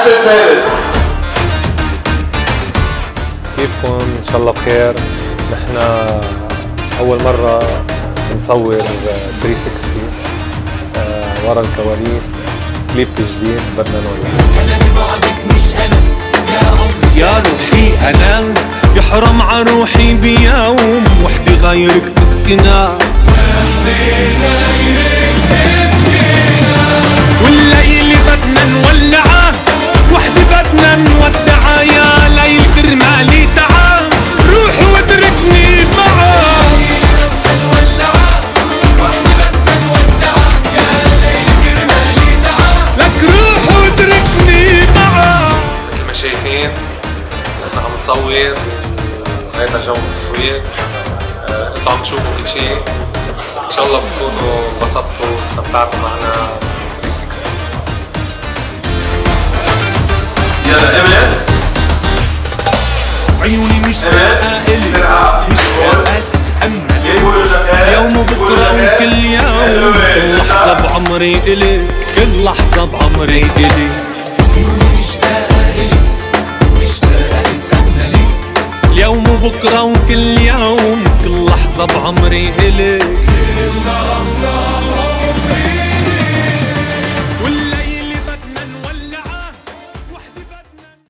الفارس. كيفكم؟ ان شاء الله بخير. نحن اول مره نصور 360 ورا الكواليس كليب جديد بدنا نولع. يا روحي انا يحرم عروحي بيوم وحدي غيرك تسكنها، والليل بدنا نولعه وحدي بدنا نودعه، يا ليل كرمالي تعا روح واتركني معه. لك روح واتركني معه. مثل ما شايفين نحن عم نصور وهيدا جو التصوير. انتم عم تشوفوا كل شيء، ان شاء الله بتكونوا انبسطتوا واستمتعتوا معنا 360. يلا ايمن. عيوني مشتاقة إلي مشتاقة تتأمل يوم وبكرة وكل يوم، كل لحظة بعمري إلي، كل لحظة بعمري إلي. عيوني مشتاقة إلي مشتاقة تتأملي اليوم وبكرة وكل يوم، كل لحظة بعمري إلي، كل لحظة بعمري